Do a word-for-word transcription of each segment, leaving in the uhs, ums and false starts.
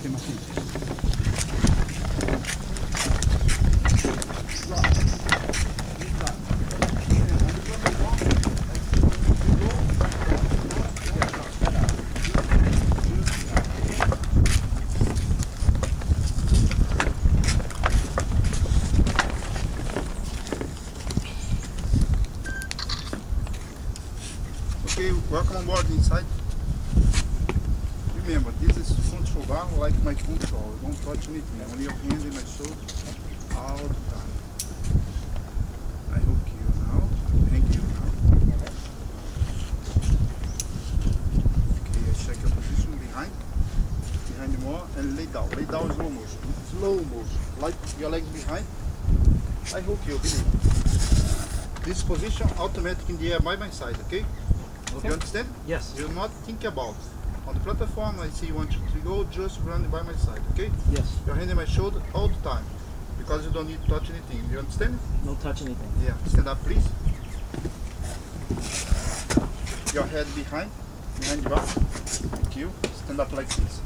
machine. Okay, welcome on board inside. Remember, this is control bar like my control. Don't touch anything. Only your hand in my shoulder all the time. I hook you now. Hang you now. Okay, I check your position behind. Behind more and lay down. Lay down slow motion. Slow motion. Like your legs behind. I hook you, believe. This position automatic in the air by my side, okay? Okay. You understand? Yes. Do not think about it. On the platform, I see you want you to go, just run by my side, okay? Yes. Your hand in my shoulder all the time, because you don't need to touch anything. You understand? No touch anything. Yeah. Stand up, please. Your head behind, behind your back. Thank you. Stand up like this.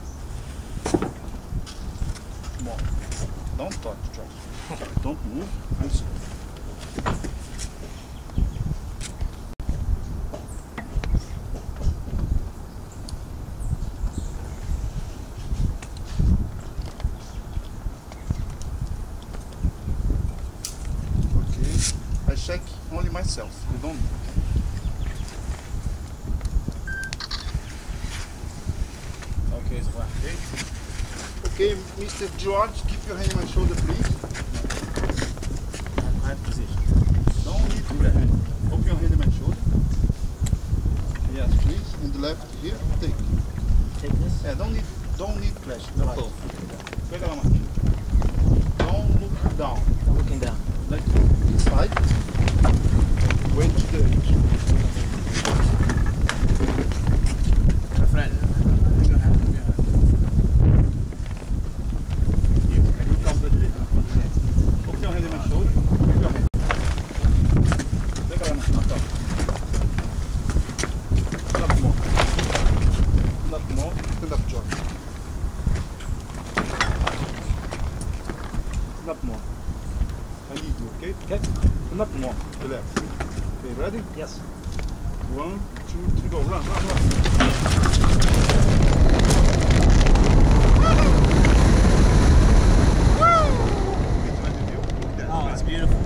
More. Don't touch, Charles. Don't move. I'm sorry. I check only myself, you don't. Okay, so okay. Okay, Mister George, keep your hand on my shoulder, please. Right position. Don't need to that. Open your hand on my shoulder. Yes, please. And the left here, take. Take this? Yeah, don't need, don't need flash. No Right. Pega lá, Marquinhos. Don't look down. I'm looking down. Like inside. Wait to the edge. My friend, you're gonna have to be honest. You come to the left. Open your hand in my shoulder. Open your hand. Pega lá, Marquinhos. Stand up more. Stand up more. Stand up, George. Stand up more. I need you, okay? Okay. Stand up more. To the left. Okay, ready? Yes. One, two, three, go. Run, run, run. Oh, it's beautiful.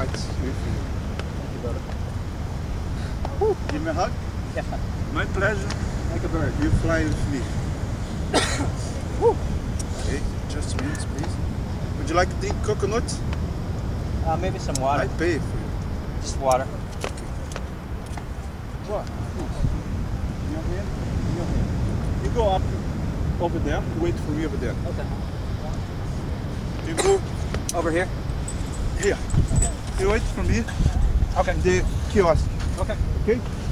it's good for you. Thank you, brother. Woo. Give me a hug. Yeah. My pleasure. Like a bird. You fly with me. Woo. Okay, just a minute, please. Would you like to drink coconut? Uh, maybe some water. I pay for you. Just water. What? Your hand? Your hand. You go up over there. Wait for me over there. Okay. You go Over here? here. You wait for me. Okay. The kiosk. Okay. Okay?